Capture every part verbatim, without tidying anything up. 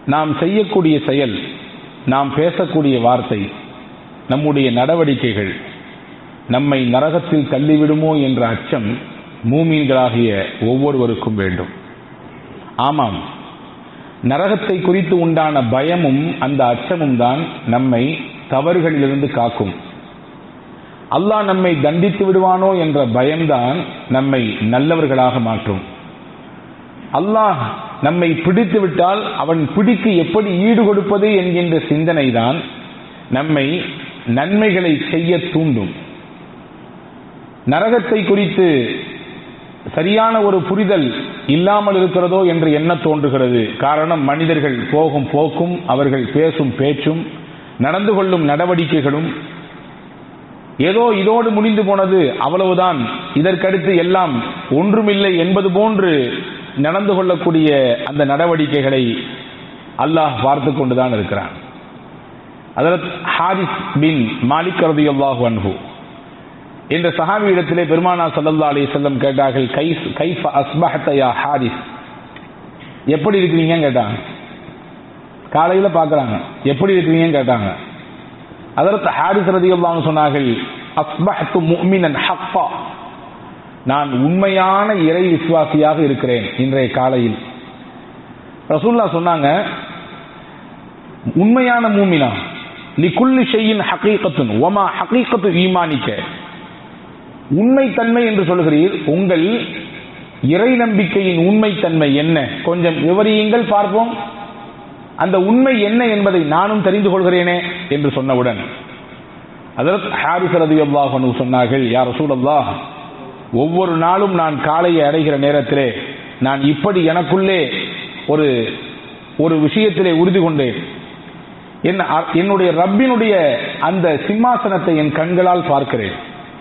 நாம் செய்யக்கூடிய செயல், நாம் பேசக்கூடிய வார்த்தை, நம்முடைய நடவடிக்கைகள் நம்மை நரகத்தில் தள்ளிவிடுமோ என்ற அச்சம் மூமீன்களாகிய ஒவ்வொருவருக்கும் வேண்டும். ஆமாம், நரகத்தை குறித்து உண்டான பயமும் அந்த அச்சமும் தான் நம்மை தவறுகளிலிருந்து காக்கும். அல்லாஹ் நம்மை தண்டித்து விடுவானோ என்ற பயம்தான் நம்மை நல்லவர்களாக மாற்றும். அல்லாஹ் நம்மை பிடித்து விட்டால் அவன் பிடிக்கு எப்படி ஈடு கொடுப்பது என்கின்ற சிந்தனை தான் நம்மை நன்மைகளை செய்ய தூண்டும். நரகத்தை குறித்து சரியான ஒரு புரிதல் இல்லாமல் இருக்கிறதோ என்று எண்ண தோன்றுகிறது. காரணம், மனிதர்கள் போகும் போக்கும், அவர்கள் பேசும் பேச்சும், நடந்து கொள்ளும் நடவடிக்கைகளும் ஏதோ இதோடு முடிந்து போனது, அவ்வளவுதான், இதற்கடுத்து எல்லாம் ஒன்றுமில்லை என்பது போன்று நடந்து கொள்ளக்கூடிய அந்த நடவடிக்கைகளை அல்லாஹ் பார்த்து கொண்டுதான் இருக்கிறான். ஹஜ்ரத் ஹாரிஸ் பின் மாலிக் ரலியல்லாஹு அன்ஹு என்ற சஹாபியிடத்திலே பெருமானார் ஸல்லல்லாஹு அலைஹி வஸல்லம் கேட்டார்கள், கைஃப் கைஃப அஸ்பஹத யா ஹாரிஸ், எப்படி இருக்கிறீங்கன்னு கேட்டாங்க. காலையில பார்க்கறாங்க, எப்படி இருக்கிறீங்கன்னு கேட்டாங்க. ஹஜ்ரத் ஹாரிஸ் ரலியல்லாஹு அன்ஹு சொன்னார்கள், அஸ்பஹது முஃமினன் ஹக்கா, நான் உண்மையான இறை விசுவாசியாக இருக்கிறேன் இன்றைய காலையில். ரசூலுல்லாஹ் சொன்னாங்க, உண்மையான மூமினா லிகுல்லி ஷைஇன் ஹகீகத்துன் வமா ஹகீகத்து ஈமானிக, உண்மைத்தன்மை என்று சொல்கிறீர், உங்கள் இறை நம்பிக்கையின் உண்மைத்தன்மை என்ன, கொஞ்சம் விவரியுங்கள் பார்ப்போம், அந்த உண்மை என்ன என்பதை நானும் தெரிந்து கொள்கிறேனே என்று சொன்னவுடன் ஹஜ்ரத் ஹாரிஸ் ரலியல்லாஹு அன்ஹு சொன்னார்கள், யா ரசூலல்லாஹ், ஒவ்வொரு நாளும் நான் காலையை அடைகிற நேரத்திலே நான் இப்படி எனக்குள்ளே ஒரு ஒரு விஷயத்திலே உறுதி கொண்டேன், என்னுடைய ரப்பினுடைய அந்த சிம்மாசனத்தை என் கண்களால் பார்க்கிறேன்.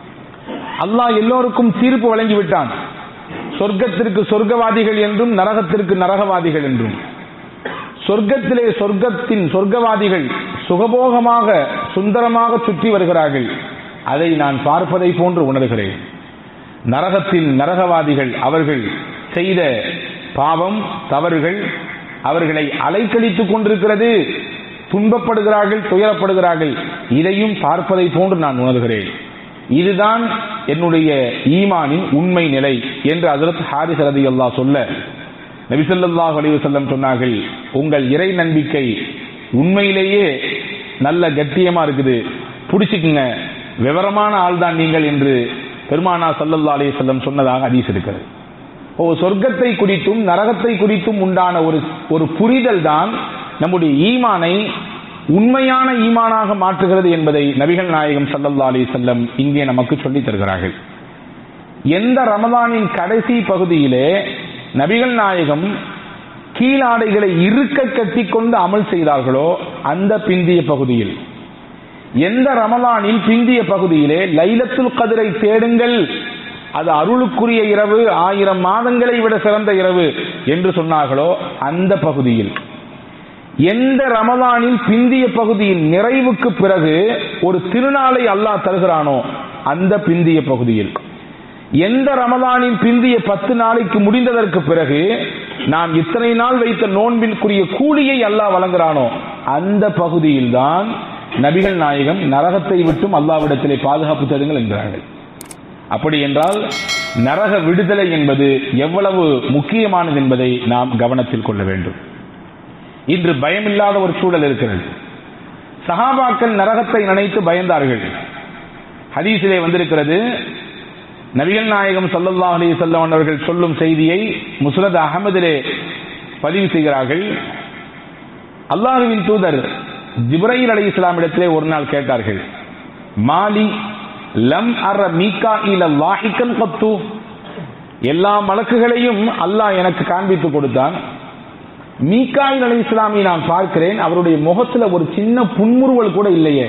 அல்லாஹ் எல்லோருக்கும் தீர்ப்பு வழங்கிவிட்டான், சொர்க்கத்திற்கு சொர்க்கவாதிகள் என்றும் நரகத்திற்கு நரகவாதிகள் என்றும். சொர்க்கத்திலே சொர்க்கத்தின் சொர்க்கவாதிகள் சுகபோகமாக சுந்தரமாக சுற்றி வருகிறார்கள், அதை நான் பார்ப்பதை போன்று உணர்கிறேன். நரகத்தின் நரகவாதிகள் அவர்கள் செய்த பாவம் தவறுகள் அவர்களை அலைக்கழித்துக் கொண்டிருக்கிறது, துன்பப்படுகிறார்கள், துயரப்படுகிறார்கள், இதையும் பார்ப்பதை போன்று நான் உணர்கிறேன். இதுதான் என்னுடைய ஈமானின் உண்மை நிலை என்று ஹஜ்ரத் ஹாரிஸ் ரலியல்லாஹு சொல்ல, நபி ஸல்லல்லாஹு அலைஹி வஸல்லம் சொன்னார்கள், உங்கள் இறை நம்பிக்கை உண்மையிலேயே நல்ல கட்டியமா இருக்குது, பிடிச்சுக்குங்க, விவரமான ஆள் தான் நீங்கள் என்று பெருமானார் ஸல்லல்லாஹு அலைஹி வஸல்லம் சொன்னதாக ஹதீஸ் இருக்கிறது. ஓ, சொர்க்கத்தை குறித்தும் நரகத்தை குறித்தும் உண்டான ஒரு ஒரு புரிதல் தான் நம்முடைய ஈமானை உண்மையான ஈமானாக மாற்றுகிறது என்பதை நபிகள் நாயகம் ஸல்லல்லாஹு அலைஹி வஸல்லம் இங்கே நமக்கு சொல்லித் தருகிறார்கள். எந்த ரமலானின் கடைசி பகுதியிலே நபிகள் நாயகம் கீழாடைகளை இறுக்க கட்டி கொண்டு அமல் செய்தார்களோ அந்த பிந்திய பகுதியில், எந்த ரமலானில் பிந்திய பகுதியிலே லைலத்துல் கத்ரை தேடுங்கள், அது அருளுக்குரிய இரவு, ஆயிரம் மாதங்களை விட சிறந்த இரவு என்று சொன்னார்களோ அந்த பகுதியில், எந்த ரமலானில் பிந்திய பகுதியின் நிறைவுக்கு பிறகு ஒரு திருநாளை அல்லாஹ் தருகிறானோ அந்த பிந்திய பகுதியில், எந்த ரமலானின் பிந்திய பத்து நாளைக்கு முடிந்ததற்கு பிறகு நாம் இத்தனை நாள் வைத்த நோன்பிற்குரிய கூலியை அல்லாஹ் வழங்குகிறானோ அந்த பகுதியில் தான் நபிகள் நாயகம் நரகத்தை விட்டும் அல்லாஹ்விடத்திலே பாதுகாப்பு தேடுங்கள் என்கிறார்கள். அப்படி என்றால் நரக விடுதலை என்பது எவ்வளவு முக்கியமானது என்பதை நாம் கவனத்தில் கொள்ள வேண்டும். இன்று பயமில்லாத ஒரு சூழல் இருக்கிறது. சஹாபாக்கள் நரகத்தை நினைத்து பயந்தார்கள். ஹதீஸிலே வந்திருக்கிறது, நபிகள் நாயகம் ஸல்லல்லாஹு அலைஹி வஸல்லம் அவர்கள் சொல்லும் செய்தியை முஸ்னத் அஹ்மதிலே பதிவு செய்கிறார்கள். அல்லாஹ்வின் தூதர் ஜிப்ரீல் அலைஹிஸ்ஸலாம் இடத்திலே ஒரு நாள் கேட்டார்கள், மாலி லம் அர மீகாயில் லாஹிகன் கத்து, எல்லா மலக்குகளையும் அல்லாஹ் எனக்கு காண்பித்து கொடுத்தான், மீகாயில் அலைஹிஸ்ஸலாமை நான் பார்க்கிறேன், அவருடைய முகத்துல ஒரு சின்ன புன்முறுவல் கூட இல்லையே.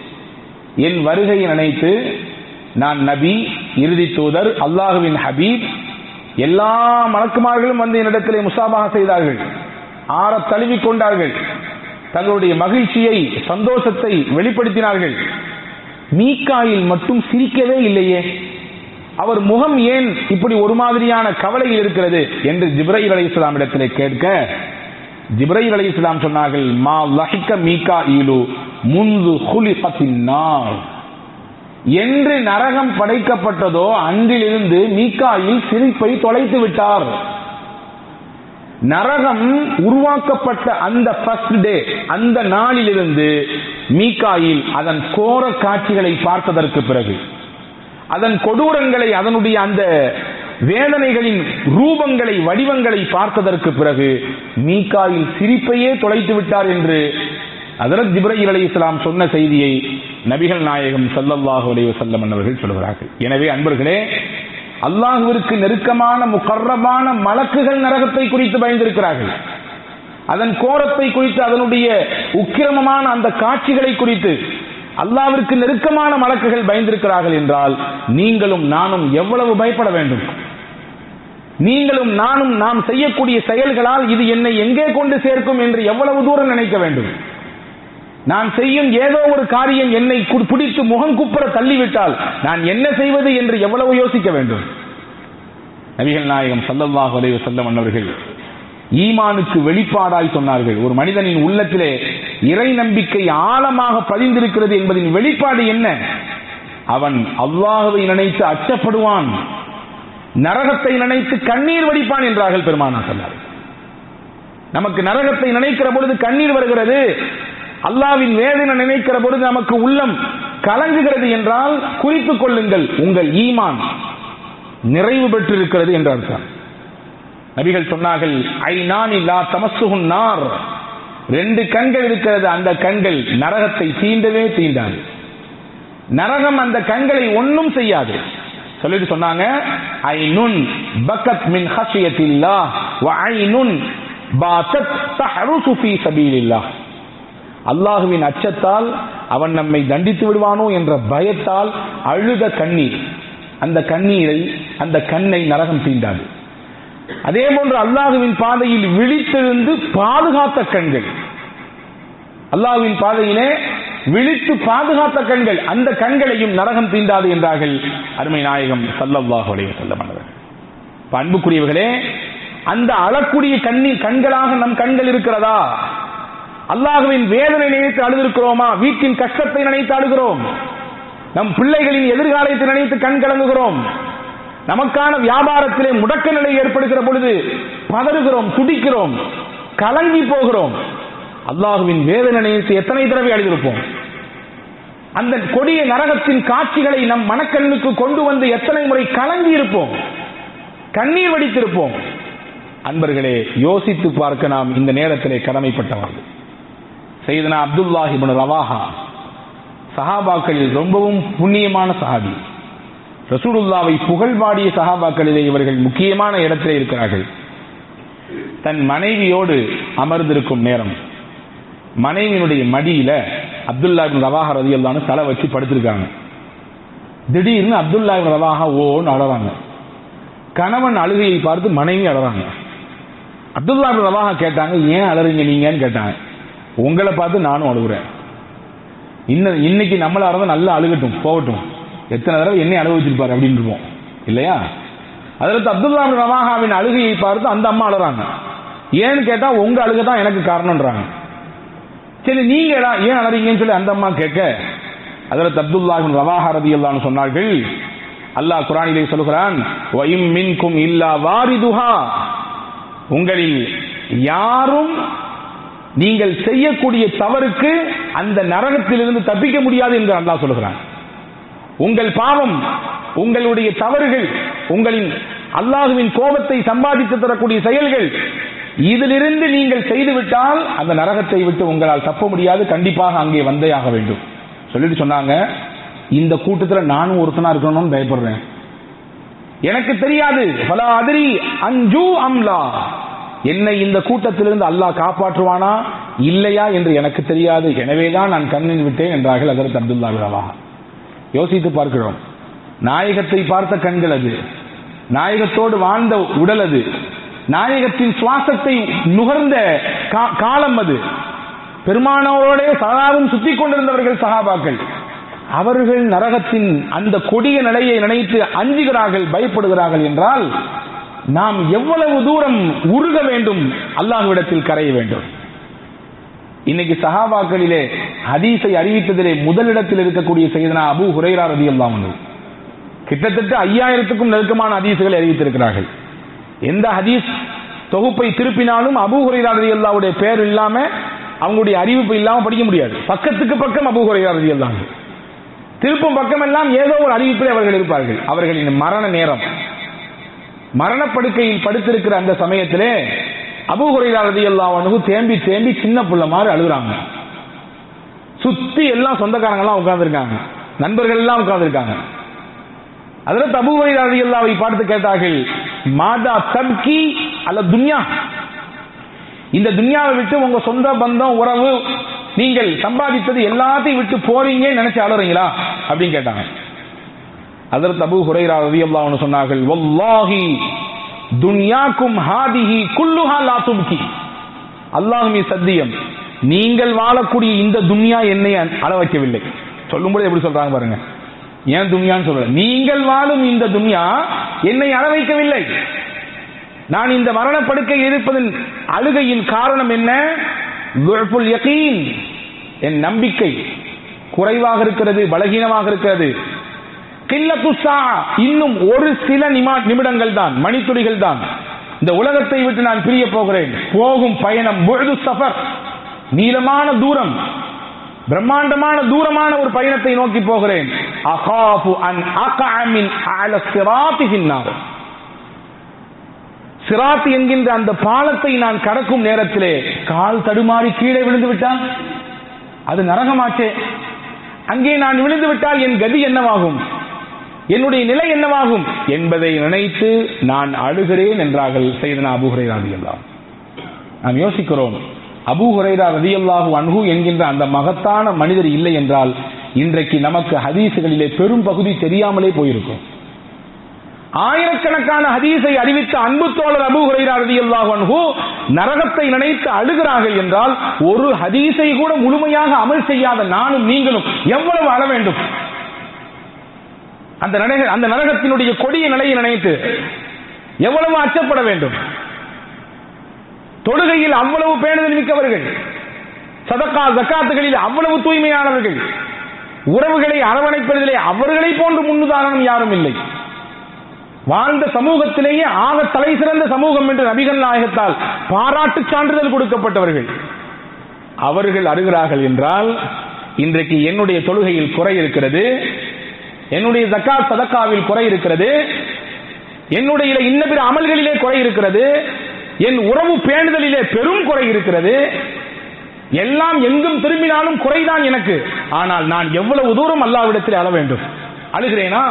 என் வருகையை நினைத்து நான் நபி, இறுதி தூதர், அல்லாஹுவின் ஹபீப், எல்லா மலக்குமார்களும் வந்து என்னிடத்திலே முசாபஹா செய்தார்கள், ஆற தழுவிக் கொண்டார்கள், தங்களுடைய மகிழ்ச்சியை சந்தோஷத்தை வெளிப்படுத்தினார்கள். மீகாயில் மட்டும் சிரிக்கவே இல்லையே, அவர் முகம் ஏன் இப்படி ஒரு மாதிரியான கவலையில் இருக்கிறது என்று ஜிப்ரீல் அலைஹிஸ்ஸலாம் இடத்திலே கேட்க, ஜிப்ரீல் அலைஹிஸ்ஸலாம் சொன்னார்கள், மா லஹிக மீகாயிலு முந்து குலிகத்தின் நார், என்று நரகம் படைக்கப்பட்டதோ அன்றிலிருந்து மீகாயில் சிரிப்பை தொலைத்து விட்டார். நரகம் உருவாக்கப்பட்ட அந்த ஃபர்ஸ்ட் டே, அந்த நாளிலிருந்து மீகாயில் அதன் கோர காட்சிகளை பார்த்ததற்கு பிறகு, அதன் கொடூரங்களை, அதனுடைய அந்த வேதனைகளின் ரூபங்களை, வடிவங்களை பார்த்ததற்கு பிறகு மீகாயில் சிரிப்பையே தொலைத்து விட்டார் என்று ஹஜ்ரத் ஜிப்ரீல் அலைஹிஸ்ஸலாம் சொன்ன செய்தியை நபிகள் நாயகம் ஸல்லல்லாஹு அலைஹி வஸல்லம் அவர்கள் சொல்கிறார்கள். எனவே அன்பர்களே, அல்லாஹ்விற்கு நெருக்கமான முகர்ரபான மலக்குகள் நரகத்தை குறித்து பயந்திருக்கிறார்கள். அதன் கோரத்தை குறித்து, அதனுடைய உக்கிரமமான அந்த காட்சிகளை குறித்து அல்லாஹ்விற்கு நெருக்கமான மலக்குகள் பயந்திருக்கிறார்கள் என்றால் நீங்களும் நானும் எவ்வளவு பயப்பட வேண்டும்? நீங்களும் நானும் நாம் செய்யக்கூடிய செயல்களால் இது என்னை எங்கே கொண்டு சேர்க்கும் என்று எவ்வளவு தூரம் நினைக்க வேண்டும்? நான் செய்யும் ஏதோ ஒரு காரியம் என்னை பிடித்து முகம் குப்புற தள்ளிவிட்டால் நான் என்ன செய்வது என்று எவ்வளவு யோசிக்க வேண்டும்? நபிகள் நாயகம் ஸல்லல்லாஹு அலைஹி வஸல்லம் அவர்கள் ஈமானுக்கு வெளிப்பாடாய் சொன்னார்கள், ஒரு மனிதனின் உள்ளத்திலே இறை நம்பிக்கை ஆழமாக பதிந்திருக்கிறது என்பதின் வெளிப்பாடு என்ன? அவன் அல்லாஹ்வை நினைத்து அச்சப்படுவான், நரகத்தை நினைத்து கண்ணீர் வடிப்பான் என்றார்கள் பெருமானார் ஸல்லல்லாஹு. நமக்கு நரகத்தை நினைக்கிற பொழுது கண்ணீர் வருகிறது, அல்லாஹ்வின் வேதனை நினைக்கிற பொழுது நமக்கு உள்ளம் கலங்குகிறது என்றால் குறித்துக் கொள்ளுங்கள், உங்கள் ஈமான் நிறைவு பெற்றிருக்கிறது என்று அர்த்தம். நபிகள் சொன்னார்கள், ஐநானி லா தமஸ்ஸுஹுன் நார், ரெண்டு கண்கள் இருக்கிறது, அந்த கண்கள் நரகத்தை தீண்டவே தீண்டாது, நரகம் அந்த கண்களை ஒன்றும் செய்யாது. சொல்லிட்டு சொன்னாங்க, ஐனுன் பக்கத் மின் ஹஷியத்தில்லாஹ் வ ஐனுன் பாத்தத் தஹருசு ஃபீ சபீலில்லாஹ், அல்லாஹுவின் அச்சத்தால் அவன் நம்மை தண்டித்து விடுவானோ என்ற பயத்தால் அழுத கண்ணீர், அந்த கண்ணீரை, அந்த கண்ணை நரகம் தீண்டாது. அதே போன்று அல்லாஹுவின் பாதையில் விழித்திருந்து பாதுகாத்த கண்கள், அல்லாஹுவின் பாதையிலே விழித்து பாதுகாத்த கண்கள், அந்த கண்களையும் நரகம் தீண்டாது என்றார்கள் அருமை நாயகம் ஸல்லல்லாஹு அலைஹி வஸல்லம் அவர்கள். அன்புக்குரியவர்களே, அந்த அழக்கூடிய கண்ணீர் கண்களாக நம் கண்கள் இருக்கிறதா? அல்லாஹுவின் வேதனை நினைத்து அழுதிருக்கிறோமா? வீட்டின் கஷ்டத்தை நினைத்து அழுகிறோம், நம் பிள்ளைகளின் எதிர்காலத்தை நினைத்து கண் கலங்குகிறோம், நமக்கான வியாபாரத்திலே முடக்க நிலை ஏற்படுகிற பொழுது பதறுகிறோம், துடிக்கிறோம், கலங்கி போகிறோம். அல்லாஹுவின் வேதனை நினைத்து எத்தனை தடவை அழுதிருப்போம்? அந்த கொடிய நரகத்தின் காட்சிகளை நம் மனக்கண்ணுக்கு கொண்டு வந்து எத்தனை முறை கலங்கி இருப்போம், கண்ணீர் வடித்திருப்போம். அன்பர்களே, யோசித்து பார்க்க நாம் இந்த நேரத்திலே கடமைப்பட்டவர்கள். சையதுனா அப்துல்லாஹ் இப்னு ரவாஹா சஹாபாக்களில் ரொம்பவும் புண்ணியமான சஹாபி, ரசூலுல்லாவை புகழ்பாடிய சஹாபாக்களிலே இவர்கள் முக்கியமான இடத்திலே இருக்கிறார்கள். தன் மனைவியோடு அமர்ந்திருக்கும் நேரம், மனைவியினுடைய மடியில அப்துல்லா இப்னு ரவாஹா ரலியல்லாஹு அன்ஹு தலை வச்சு படுத்திருக்காங்க. திடீர்னு அப்துல்லா இப்னு ரவாஹா ஓன்னு அழறாங்க. கணவன் அழுகையை பார்த்து மனைவி அழறாங்க. அப்துல்லா இப்னு ரவாஹா கேட்டாங்க, ஏன் அழறீங்க நீங்கன்னு கேட்டாங்க. உங்களை பார்த்து நானும் அழுகுறேன், இன்னும் இன்னைக்கு நம்மள அறத நல்லா அழுகட்டும் போகட்டும், எத்தனை தடவை என்னை அழுக வச்சிருப்பாரு அப்படின்னு இருப்போம் இல்லையா? அதற்கு அப்துல்லா இப்னு ரவாஹாவின் அழுகையை பார்த்து அந்த அம்மா அழுறாங்க. ஏன்னு கேட்டா உங்க அழுகை தான் எனக்கு காரணம்ன்றாங்க. சரி நீங்க ஏன் அழறீங்கன்னு சொல்லி அந்த அம்மா கேட்க, அதற்கு அப்துல்லா இப்னு ரவாஹா ரலியல்லாஹு அன்ஹு சொன்னார்கள், அல்லாஹ் குர்ஆனிலே சொல்கிறான், வ இம் மின்கும் இல்லா வாரிதுஹா, உங்களில் யாரும் நீங்கள் செய்யக்கூடிய தவறுக்கு அந்த நரகத்திலிருந்து தப்பிக்க முடியாது என்று அல்லாஹ் சொல்கிறான். உங்கள் பாவம், உங்களுடைய தவறுகள், உங்களின் அல்லாஹுவின் கோபத்தை சம்பாதித்து தரக்கூடிய செயல்கள், இதிலிருந்து நீங்கள் செய்துவிட்டால் அந்த நரகத்தை விட்டு உங்களால் தப்ப முடியாது, கண்டிப்பாக அங்கே வந்தே ஆக வேண்டும் சொல்லிட்டு சொன்னாங்க. இந்த கூட்டத்தில் நானும் ஒருத்தனா இருக்கணும்னு பயப்படுறேன், எனக்கு தெரியாது பல அதிரி அஞ்சு அம்லா, என்னை இந்த கூட்டத்திலிருந்து அல்லாஹ் காப்பாற்றுவானா இல்லையா என்று எனக்கு தெரியாது, எனவேதான் நான் கண்ணில் விட்டேன் என்றார்கள் ஹஜ்ரத் அப்துல்லா இப்னு ரவாஹா. யோசித்து பார்க்கிறோம், நாயகத்தை பார்த்த கண்கள் அது, நாயகத்தோடு வாழ்ந்த உடல் அது, நாயகத்தின் சுவாசத்தை நுகர்ந்த காலம் அது, பெருமானோரோட சதாவும் சுத்தி கொண்டிருந்தவர்கள் சஹாபாக்கள். அவர்கள் நரகத்தின் அந்த கொடிய நிலையை நினைத்து அஞ்சுகிறார்கள், பயப்படுகிறார்கள் என்றால் நாம் எவ்வளவு தூரம் உருக வேண்டும், அல்லாஹ்விடத்தில் கரைய வேண்டும். இன்னைக்கு சஹாபாக்களிலே ஹதீஸை அறிவித்ததிலே முதலிடத்தில் இருக்கக்கூடிய சையதுனா அபூ ஹுரைரா ரலியல்லாஹு அன்ஹு கிட்டத்தட்ட ஐயாயிரத்துக்கும் நெருக்கமான ஹதீஸ்களை அறிவித்திருக்கிறார்கள். எந்த ஹதீஸ் தொகுப்பை திருப்பினாலும் அபூ ஹுரைரா ரலியல்லாஹுடைய பெயர் இல்லாம, அவங்களுடைய அறிவிப்பு இல்லாம படிக்க முடியாது. பக்கத்துக்கு பக்கம் அபூ ஹுரைரா ரலியல்லாஹு அன்ஹு, திருப்பும் பக்கம் எல்லாம் ஏதோ ஒரு அறிவிப்பில் அவர்கள் இருப்பார்கள். அவர்களின் மரண நேரம், மரணப்படுக்கையில் படுத்திருக்கிற அந்த சமயத்திலே அபூ ஹுரைரா ரலியல்லாஹு அன்ஹு தேம்பி தேம்பி சின்ன புள்ள மாதிரி அழுகுறாங்க. சுத்தி எல்லாம் சொந்தக்காரங்க எல்லாம் உட்கார்ந்துருக்காங்க, நண்பர்கள் எல்லாம் உட்கார்ந்துருக்காங்க. அதற்கு அபூ ஹுரைரா ரலியல்லாஹு பார்த்து கேட்டார்கள், மாதா தப்கி அல்ல துன்யா, இந்த துன்யாவை விட்டு உங்க சொந்த பந்தம் உறவு நீங்கள் சம்பாதித்தது எல்லாத்தையும் விட்டு போறீங்க நினைச்சு அழுறீங்களா அப்படின்னு கேட்டாங்க. அதற்கு அபூ ஹுரைரா ரலியல்லாஹு அன்ஹு சொன்னார்கள், வல்லாஹி துன்யாக்கும் ஹாதிஹி குல்லுஹா லா துப்கி, அல்லாஹ்வே சத்தியம், நீங்கள் வாழக்கூடிய இந்த துன்யா என்னை அழ வைக்கவில்லை. சொல்லும்போது எப்படி சொல்றாங்க பாருங்க, ஏன் துன்யான்னு சொல்ற, நீங்கள் வாழும் இந்த துன்யா என்னை அழ வைக்கவில்லை. நான் இந்த மரணப்படுக்கை இருப்பதன் அழுகையின் காரணம் என்ன? துஃபுல் யகீன், என் நம்பிக்கை குறைவாக இருக்கிறது, பலகீனமாக இருக்கிறது. கில்லத்து ஸா, இன்னும் ஒரு சில நிமிடங்கள் தான், மணித்துளிகள் தான், இந்த உலகத்தை விட்டு நான் பிரிய போகிறேன். போகும் பயணம் புஅது சஃபர், நீளமான தூரம், பிரம்மாண்டமான தூரமான ஒரு பயணத்தை நோக்கி போகிறேன். அகாஃபு அன் அகஅ மின் அல ஸிராத்தி ஃபின்னார், சிராத் என்கின்ற அந்த பாலத்தை நான் கடக்கும் நேரத்திலே கால் தடுமாறி கீழே விழுந்து விட்டால் அது நரகமாச்சே. அங்கே நான் விழுந்து விட்டால் என் கதி என்னவாகும், என்னுடைய நிலை என்னவாகும் என்பதை நினைத்து நான் அழுகிறேன் என்றார்கள் சையதுனா அபூ ஹுரைரா ரலியல்லாஹு. நாம் யோசிக்கிறோம், அபூ ஹுரைரா ரலியல்லாஹு அன்ஹு என்கின்ற அந்த மகத்தான மனிதர் இல்லை என்றால் இன்றைக்கு நமக்கு ஹதீசுகளிலே பெரும் பகுதி தெரியாமலே போயிருக்கும். ஆயிரக்கணக்கான ஹதீஸை அறிவித்த அன்பு தோழர் அபூ ஹுரைரா ரலியல்லாஹு அன்ஹு நரகத்தை நினைத்து அழுகிறார்கள் என்றால் ஒரு ஹதீஸை கூட முழுமையாக அமல் செய்யாத நானும் நீங்களும் எவ்வளவு அழ வேண்டும். அந்த அந்த நரகத்தினுடைய கொடிய நிலையை நினைத்து எவ்வளவு அச்சப்பட வேண்டும். தொழுகையில் அவ்வளவு பேணுதல் மிக்கவர்கள், சதகா ஜகாத்துகளில் அவ்வளவு தூய்மையானவர்கள், உறவுகளை அரவணைப்பதிலே அவர்களை போன்று முன்னுதாரணம் யாரும் இல்லை. வாழ்ந்த சமூகத்திலேயே ஆக தலை சிறந்த சமூகம் என்று நபிகள் நாயகத்தால் பாராட்டு சான்றிதழ் கொடுக்கப்பட்டவர்கள் அவர்கள் அழுகிறார்கள் என்றால் இன்றைக்கு என்னுடைய தொழுகையில் குறை இருக்கிறது, என்னுடைய ஜகாத் சதகாவில் குறை இருக்கிறது, என்னுடைய இன்ன பிற அமல்களிலே குறை இருக்கிறது, என் உறவு பேணுதலிலே பெரும் குறை இருக்கிறது. எல்லாம் எங்கும் திரும்பினாலும் குறைதான் எனக்கு. ஆனால் நான் எவ்வளவு தூரம் அல்லாஹ்விடத்தில் அழ வேண்டும்? அழுகிறேனா?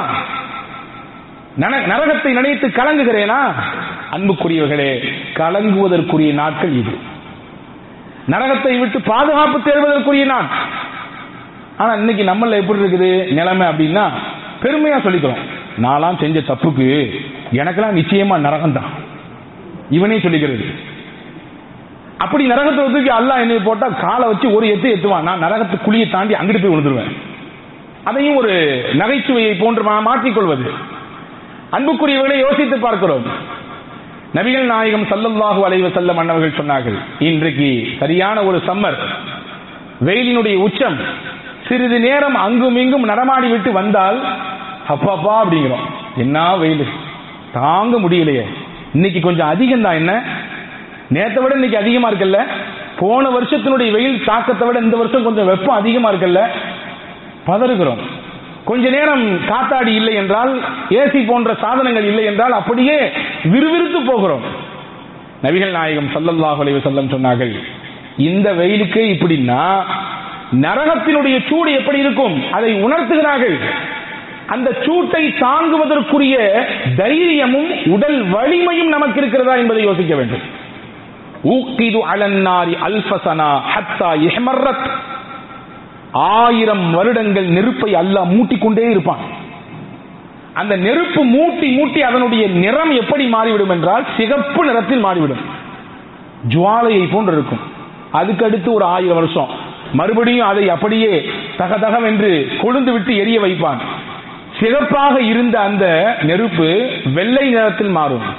நரகத்தை நினைத்து கலங்குகிறேனா? அன்புக்குரியவர்களே, கலங்குவதற்குரிய நாட்கள் இது. நரகத்தை விட்டு பாதுகாப்பு தேடுவதற்குரிய நாள். ஆனா இன்னைக்கு நம்மள எப்படி இருக்குது நிலைமை அப்படின்னா, பெருமையா சொல்லிக்கிறோம், நான்லாம் செஞ்ச தப்புக்கு எனக்கெல்லாம் நிச்சயமா நரகம் தான், இவனே சொல்லிக்கிறது. அப்படி நரகத்தை தூக்கி அல்லாஹ் என்ன போட்டா காலை வச்சு ஒரு எத்து எத்துவான், நான் நரகத்து குழியை தாண்டி அங்கிட்டு போய் விழுந்துருவேன். அதையும் ஒரு நகைச்சுவையை போன்று மாற்றிக்கொள்வது. அன்புக்குரியவர்களை யோசித்து பார்க்கிறோம். நபிகள் நாயகம் ஸல்லல்லாஹு அலைஹி வஸல்லம் அன்னவர்கள் சொன்னார்கள், இன்றைக்கு சரியான ஒரு சம்மர், வெயிலினுடைய உச்சம், சிறிது நேரம் அங்கும் இங்கும் நடமாடி விட்டு வந்தால் அப்பாப்பா அப்படிங்கிறோம், என்ன வெயில் தாங்க முடியலையே, இன்னைக்கு கொஞ்சம் அதிகம் தான், என்ன நேற்றை விட இன்னைக்கு அதிகமா இருக்குல்ல, போன வருஷத்தினுடைய வெயில் தாக்கத்தை விட இந்த வருஷம் கொஞ்சம் வெப்பம் அதிகமா இருக்குல்ல, பதறுகிறோம். கொஞ்ச நேரம் காத்தாடி இல்லை என்றால், ஏசி போன்ற சாதனங்கள் இல்லை என்றால் அப்படியே விறுவிறுத்து போகிறோம். நபிகள் நாயகம் ஸல்லல்லாஹு அலைஹி வஸல்லம் சொன்னார்கள், இந்த வெயிலுக்கு இப்படின்னா நரகத்தினுடைய சூடு எப்படி இருக்கும் அதை உணர்த்துகிறார்கள். அந்த சூட்டை தாங்குவதற்குரிய தைரியமும் உடல் வலிமையும் நமக்கு இருக்கிறதா என்பதை யோசிக்க வேண்டும். ஊக்கிது அலன்னாரி அல்ஃபசனா ஹத்தா இஹ்மர்ரத், ஆயிரம் வருடங்கள் நெருப்பை அல்லாஹ் மூட்டிக்கொண்டே இருப்பான். அந்த நெருப்பு மூட்டி மூட்டி அதனுடைய நிறம் எப்படி மாறிவிடும் என்றால் சிகப்பு நிறத்தில் மாறிவிடும், ஜுவாலையை போன்று இருக்கும். அதுக்கு அடுத்து ஒரு ஆயிரம் வருஷம் மறுபடியும் அதை அப்படியே தகதகவென்று கொழுந்து விட்டு எரிய வைப்பான். சிகப்பாக இருந்த அந்த நெருப்பு வெள்ளை நிறத்தில் மாறும்.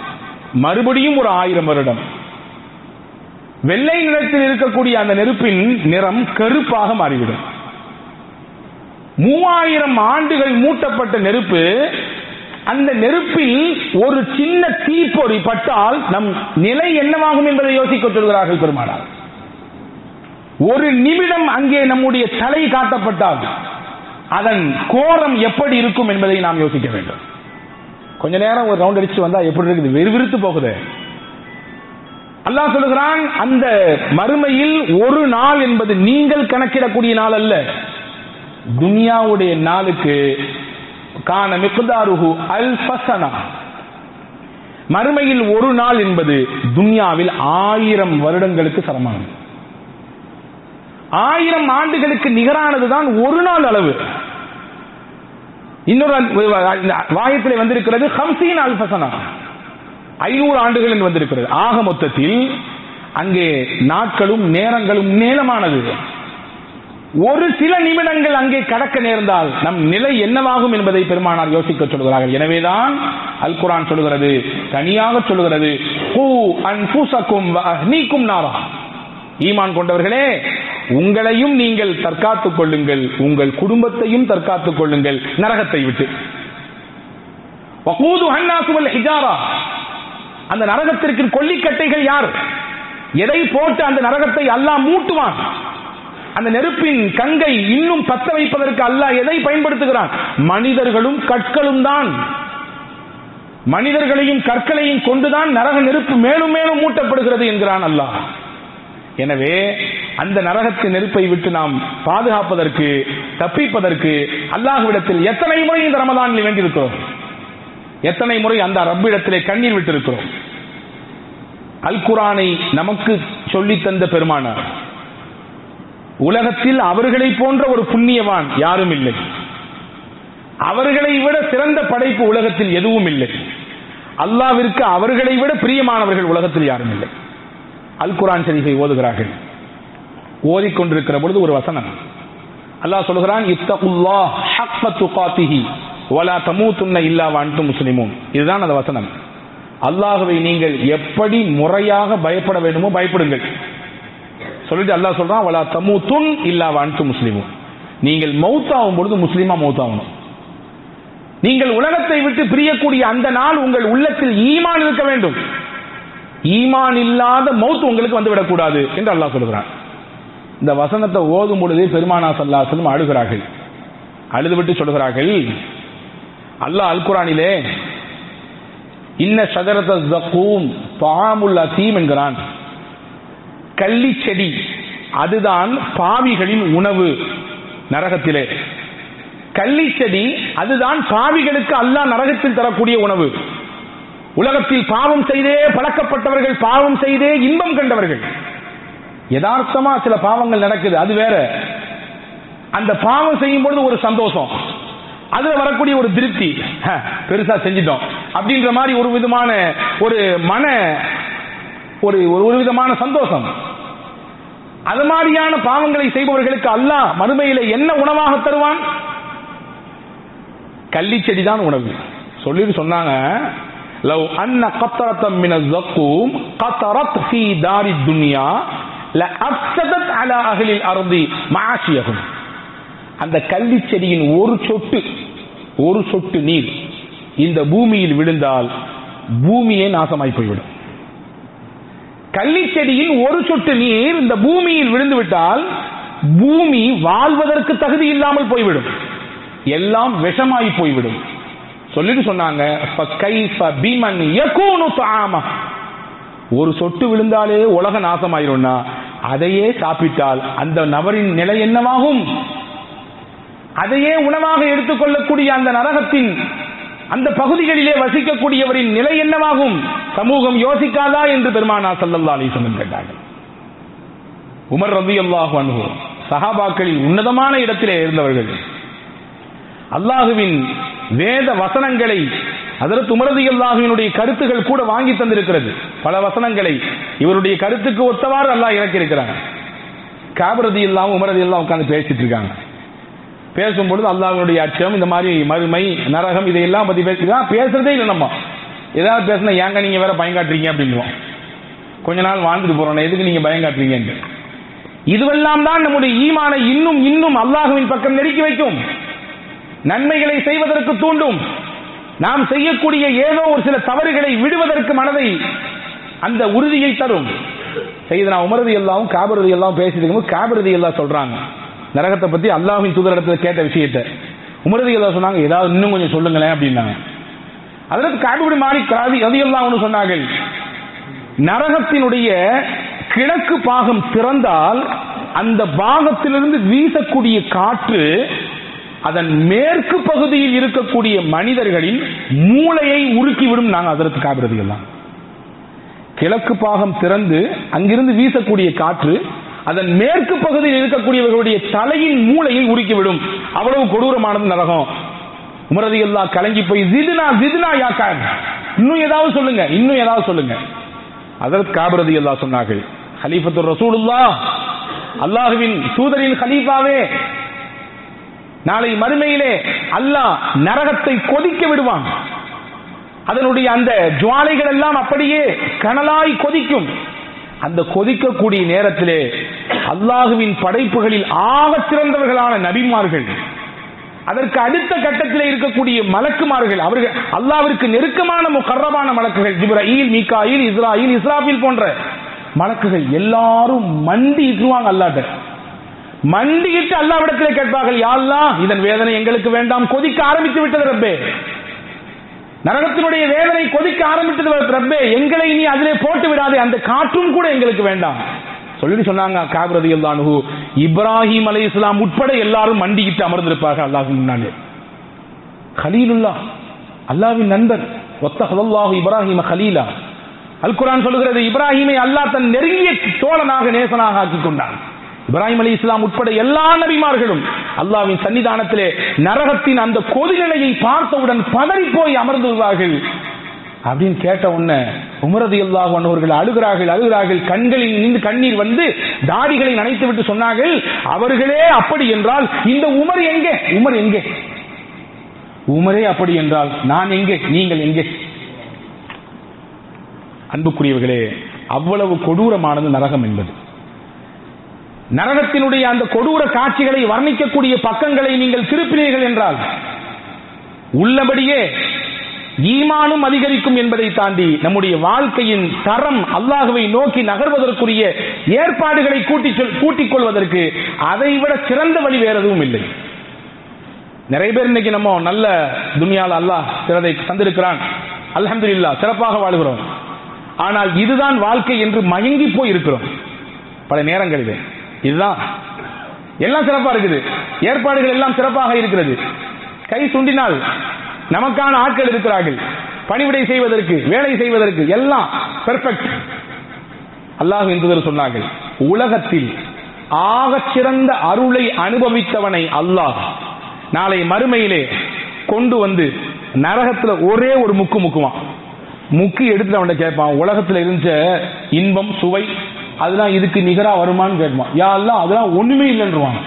மறுபடியும் ஒரு ஆயிரம் வருடம். வெள்ளை நிறத்தில் இருக்கக்கூடிய அந்த நெருப்பின் நிறம் கருப்பாக மாறிவிடும். மூவாயிரம் ஆண்டுகள் மூட்டப்பட்ட நெருப்பு, அந்த நெருப்பில் ஒரு சின்ன தீப்பொறி பட்டால் நம் நிலை என்னவாகும் என்பதை யோசிக்க சொல்கிறார்கள் பெருமானார். ஒரு நிமிடம் அங்கே நம்முடைய தலை காட்டப்பட்டால் அதன் கோரம் எப்படி இருக்கும் என்பதை நாம் யோசிக்க வேண்டும். கொஞ்ச நேரம் ஒரு ரவுண்ட் அடிச்சு வந்தா எப்படி இருக்குது, வெறுவிறுத்து போகுது. அல்லாஹ் சொல்லுகிறான், அந்த மறுமையில் ஒரு நாள் என்பது நீங்கள் கணக்கிடக்கூடிய நாள் அல்ல. துனியாவுடைய நாளுக்கு கான மிக்தாருஹு அல்ஃபஸனா, மறுமையில் ஒரு நாள் என்பது துனியாவில் ஆயிரம் வருடங்களுக்கு சமமானது. ஆயிரம் ஆண்டுகளுக்கு நிகரானதுதான் ஒரு நாள் அளவு. இன்னொரு வாயத்திலே வந்திருக்கிறது ஹம்சீன் அல்ஃபஸனா, ஐநூறு ஆண்டுகள் என்று வந்திருக்கிறது. ஆக மொத்தத்தில் அங்கே நாட்களும் நேரங்களும் நீளமானது. ஒரு சில நிமிடங்கள் அங்கே கடக்க நேர்ந்தால் நம் நிலை என்னவாகும் என்பதை பெருமானார் யோசிக்க சொல்கிறார்கள். எனவேதான் அல் குர்ஆன் சொல்கிறது, தனியாக சொல்கிறது, கூ அன்ஃபுஸக்கும் வ அஹ்லீக்கும் நாரா, ஈமான் கொண்டவர்களே உங்களையும் நீங்கள் தற்காத்துக் கொள்ளுங்கள், உங்கள் குடும்பத்தையும் தற்காத்துக் கொள்ளுங்கள் நரகத்தை விட்டு. வகூதுஹா அன்னாசு வல் ஹிஜாரா, அந்த நரகத்திற்கு கொல்லிக்கட்டைகள் யார்? எதை போட்டு அந்த நரகத்தை அல்லாஹ் மூட்டுவான்? அந்த நெருப்பின் கங்கை இன்னும் பத்த வைப்பதற்கு அல்லாஹ் எதை பயன்படுத்துகிறான்? மனிதர்களும் கற்களும் தான். மனிதர்களையும் கற்களையும் கொண்டுதான் நரக நெருப்பு மேலும் மேலும் மூட்டப்படுகிறது என்கிறான் அல்லாஹ். எனவே அந்த நரகத்தின் நெருப்பை விட்டு நாம் பாதுகாப்பதற்கு, தப்பிப்பதற்கு அல்லாஹ்விடத்தில் எத்தனை முறை இந்த ரமதானில் வேண்டியிருக்கிறோம், எத்தனை முறை அந்த ரப்பிடத்திலே கண்ணீர் விட்டிருக்கிறோம். அல் குர்ஆனை நமக்கு சொல்லித் தந்த பெருமானார், உலகத்தில் அவர்களை போன்ற ஒரு புண்ணியவான் யாரும் இல்லை, அவர்களை விட சிறந்த படைப்பு உலகத்தில் எதுவும் இல்லை, அல்லாஹ்விற்கு அவர்களை விட பிரியமானவர்கள் உலகத்தில் யாரும் இல்லை. அல் குர்ஆன் ஷரீஃபை ஓதுகிறார்கள். ஓதிக்கொண்டிருக்கிற பொழுது ஒரு வசனம் அல்லாஹ் சொல்கிறான், இத்தகுல்லாஹ் ஹக்க துகாத்திஹி வலா தமூதுன்ன இல்லா வ அன்தும் முஸ்லிமூன். இதுதான் அந்த வசனம். அல்லாஹ்வை நீங்கள் எப்படி முறையாக பயப்பட வேண்டுமோ பயப்படுங்கள் சொல்லிட்டு அல்லாஹ் சொல்றான், வலா தமூதுன் இல்லா வ அன்தும் முஸ்லிமூன். நீங்கள் மௌத்தாகும் பொழுது முஸ்லிமா மௌத்தாகணும். நீங்கள் உலகத்தை விட்டு பிரியக்கூடிய அந்த நாள் உங்கள் உள்ளத்தில் ஈமான் இருக்க வேண்டும். ஈமான் இல்லாத மௌத் உங்களுக்கு வந்துவிடக் கூடாது என்று அல்லாஹ் சொல்கிறான். இந்த வசனத்தை ஓதும் பொழுது பெருமானார் ஸல்லல்லாஹு அலைஹி வஸல்லம் அழுகிறார்கள். அழுதுவிட்டு சொல்கிறார்கள், அல்லாஹ் அல் குர்ஆனிலே இன்ன ஷஜரத ஸக்கூம் தஆமுல் அதீம் என்கிறான். கள்ளி செடி அதுதான் பாவிகளின் உணவு. நரகத்திலே கள்ளி செடி அதுதான் பாவிகளுக்கு அல்லாஹ் நரகத்தில் தரக்கூடிய உணவு. உலகத்தில் பாவம் செய்தே பழக்கப்பட்டவர்கள், பாவம் செய்தே இன்பம் கண்டவர்கள், யதார்த்தமா சில பாவங்கள் நடக்குது, அது வேற. அந்த பாவம் செய்யும் பொழுது ஒரு சந்தோஷம், அதுல வரக்கூடிய ஒரு திருப்தி, பெருசா செஞ்சிட்டோம் அப்படின்ற மாதிரி ஒரு விதமான ஒரு மன ஒரு ஒரு விதமான சந்தோஷம். அது மாதிரியான பாவங்களை செய்பவர்களுக்கு அல்லாஹ் மறுமையில என்ன உணவாக தருவான்? கள்ளி செடி தான் உணவு. சொல்லிட்டு சொன்னாங்க, லவ் அன்ன கத்ரத்தம் மின ஸக்கூம் கத்ரத் ஃபீ தாரி துன்யா லஅஃஸதத் அலா அஹ்லில் அர்தி மஆஷியஹும். அந்த கள்ளி செடியின் ஒரு சொட்டு ஒரு சொட்டு நீர் இந்த பூமியில் விழுந்தால் பூமியே நாசமாய் போய்விடும். கள்ளி செடியின் ஒரு சொட்டு நீர் இந்த பூமியில் விழுந்து விட்டால் பூமி வாழ்வதற்கு தகுதி இல்லாமல் போய்விடும், எல்லாம் விஷமாய் போய்விடும். சொல்லிட்டு சொன்னாங்க, ஒரு சொட்டு விழுந்தாலே உலக நாசமாயிரும்னா அதையே சாப்பிட்டால் அந்த நபரின் நிலை என்னவாகும்? அதையே உணவாக எடுத்துக்கொள்ளக்கூடிய அந்த நரகத்தின் அந்த பகுதிகளிலே வசிக்கக்கூடியவரின் நிலை என்னவாகும்? சமூகம் யோசிக்காதா என்று பெருமானார் ஸல்லல்லாஹு அலைஹி வஸல்லம் கேட்டார்கள். உமர் ரலியல்லாஹு அன்ஹு சஹாபாக்களில் உன்னதமான இடத்திலே இருந்தவர்கள். அல்லாஹுவின் வேத வசனங்களை ஹஜ்ரத் உமர் ரலியல்லாஹுவினுடைய கருத்துக்கள் கூட வாங்கி தந்திருக்கிறது. பல வசனங்களை இவருடைய கருத்துக்கு ஒத்தவாறு அல்லாஹ் இறக்கி இருக்கிறாங்க. கஅப் ரலியல்லாஹு உமர் ரலியல்லாஹு உட்கார்ந்து பேசிட்டு இருக்காங்க. பேசும்பொழுது அல்லாஹ்வினுடைய அச்சம், இந்த மாதிரி மறுமை, நரகம், இதையெல்லாம் பத்தி பேசிதான் பேசுறதே இல்லை. நம்ம ஏதாவது பேசினா ஏங்க நீங்க வேற பயங்காட்டுறீங்க அப்படின்வோம். கொஞ்ச நாள் வாழ்ந்துட்டு போறோம், எதுக்கு நீங்க பயங்காட்டுறீங்க? இதுவெல்லாம் தான் நம்முடைய ஈமானை இன்னும் இன்னும் அல்லாஹ்வின் பக்கம் நெருக்கி வைக்கும், நன்மைகளை செய்வதற்கு தூண்டும். நாம் செய்யக்கூடிய ஏதோ ஒரு சில தவறுகளை விடுவதற்கு மனதை அந்த உறுதியை தரும். சையதுனா உமர் ரலியல்லாஹு காபர் ரலியல்லாஹு பேசிட்டு காபர் ரலியல்லாஹு சொல்றாங்க நரகத்தை பத்தி அல்லாஹ்வின் தூதரிடத்தில் கேட்ட விஷயத்தை. உமர் ரலியல்லாஹு சொன்னாங்க, ஏதாவது இன்னும் கொஞ்சம் சொல்லுங்களேன் அப்படின்னாங்க. அதற்கு காபு பின் மாலிக் ரலியல்லாஹு அன்ஹு சொன்னார்கள், நரகத்தினுடைய கிழக்கு பாகம் திறந்தால் அந்த பாகத்திலிருந்து வீசக்கூடிய காற்று அதன் மேற்கு பகுதியில் இருக்கக்கூடிய மனிதர்களின் மூளையை உருக்கிவிடும். நாங்கள் அதற்கு காபிரதிகள்லாம் கிழக்கு பாகம் திறந்து அங்கிருந்து வீசக்கூடிய காற்று அதன் மேற்கு பகுதியில் இருக்கக்கூடியவர்களுடைய தலையின் மூளையை உருக்கிவிடும். அவ்வளவு கொடூரமானது நரகம். உமர் ரலியல்லாஹு கலங்கி போய் ஜிதுனா ஜிதுனா யா காப், இன்னும் ஏதாவது சொல்லுங்க, இன்னும் ஏதாவது சொல்லுங்க. அதற்கு காப் ரலியல்லாஹு சொன்னார்கள், கலீஃபத்துர் ரசூலுல்லாஹ், அல்லாஹ்வின் தூதரின் கலீஃபாவே, நாளை மறுமையிலே அல்லாஹ் நரகத்தை கொதிக்க விடுவான். அதனுடைய அந்த ஜுவாலைகள் எல்லாம் அப்படியே கனலாய் கொதிக்கும். அந்த கொதிக்கக்கூடிய நேரத்திலே அல்லாஹ்வின் படைப்புகளில் ஆகச் சிறந்தவர்களான நபிமார்கள், அதற்கு அடுத்த கட்டத்தில் இருக்கக்கூடிய மலக்குமார்கள், அவர்கள் அல்லாஹ்விற்கு நெருக்கமான முகர்ரபான மலக்குகள், ஜிப்ரீல், மீகாயில், இஸ்ராயில், இஸ்ராஃபில் போன்ற மலக்குகள் எல்லாரும் மண்டி இட்டுவாங்க. அல்லாஹ்ட்ட மண்டியிட்டு அல்லாஹ்விடத்திலே கேட்பார்கள், யா அல்லாஹ், இதன் வேதனை எங்களுக்கு வேண்டாம், கொதிக்க ஆரம்பித்து விட்டது ரப்பே, நரகத்தினுடைய வேதனை கொதிக்க ஆரம்பித்தது ரப்பே, எங்களை நீ அதிலே போட்டு விடாதே, அந்த காற்றும் கூட எங்களுக்கு வேண்டாம் சொல்லி சொன்னாங்க. காப் ரலியல்லாஹு அன்ஹு, இப்ராஹிம் அலைஹிஸ்ஸலாம் உட்பட எல்லாரும் மண்டியிட்டு அமர்ந்திருப்பார்கள் அல்லாஹ்வின் முன்னாலே. கலீலுல்லாஹ், அல்லாஹ்வின் நண்பர், வத்தஹல்லாஹு இப்ராஹிம கலீலா. அல் குர்ஆன் சொல்கிறது, இப்ராஹிமை அல்லாஹ் தன் நெருங்கிய தோழனாக நேசனாக ஆக்கிக் கொண்டான். இப்ராஹிம் அலைஹிஸ்ஸலாம் உட்பட எல்லா நபிமார்களும் அல்லாஹ்வின் சன்னிதானத்திலே நரகத்தின் அந்த கொதிநிலையை பார்த்தவுடன் பதறி போய் அமர்ந்து விடுவார்கள். அப்படின்னு கேட்ட உடனே உமர் ரலியல்லாஹு அன்ஹு அவர்கள் அழுகிறார்கள் அழுகிறார்கள் கண்களில் இருந்து கண்ணீர் வந்து தாடிகளை நனைத்து விட்டு சொன்னார்கள், அவர்களே அப்படி என்றால் இந்த உமர் எங்கே? உமர் எங்கே? உமரே அப்படி என்றால் நான் எங்கே? நீங்கள் எங்கே? அன்புக்குரியவர்களே, அவ்வளவு கொடூரமானது நரகம் என்பது. நரகத்தினுடைய அந்த கொடூர காட்சிகளை வர்ணிக்கக்கூடிய பக்கங்களை நீங்கள் திருப்பினீர்கள் என்றால் உள்ளபடியே ஈமானும் அதிகரிக்கும் என்பதை தாண்டி நம்முடைய வாழ்க்கையின் தரம் அல்லாஹ்வை நோக்கி நகர்வதற்குரிய ஏற்பாடுகளை கூட்டிக் கொள்வதற்கு அதைவிட சிறந்த வழி வேற எதுவும் இல்லை. நிறைய பேர் இன்னைக்கு நம்ம நல்ல துனியால அல்லாஹ் சிறதை தந்திருக்கிறான், அல்ஹம்துலில்லாஹ், சிறப்பாக வாழ்கிறோம். ஆனால் இதுதான் வாழ்க்கை என்று மயங்கி போய் இருக்கிறோம் பல நேரங்களில். இதுதான் எல்லாம் சிறப்பா இருக்குது, ஏற்பாடுகள் எல்லாம் சிறப்பாக இருக்கிறது, கை சுண்டினால் நமக்கான ஆட்கள் இருக்கிறார்கள், பணிவிடை செய்வதற்கு, வேலை செய்வதற்கு எல்லாம் பெர்ஃபெக்ட். அல்லாஹ்வின் தூதர் சொன்னார்கள், உலகத்தில் ஆகச் சிறந்த அருளை அனுபவித்தவனை அல்லாஹ் நாளை மறுமையிலே கொண்டு வந்து நரகத்துல ஒரே ஒரு முக்கு முக்குவான். முக்கி எடுத்து அவன் கேட்பான், உலகத்துல இருந்த இன்பம் சுவை அதெல்லாம் இதுக்கு நிகரா வருமானு கேட்பான். யா அல்லாஹ், அதெல்லாம் ஒண்ணுமே இல்லைன்றான்.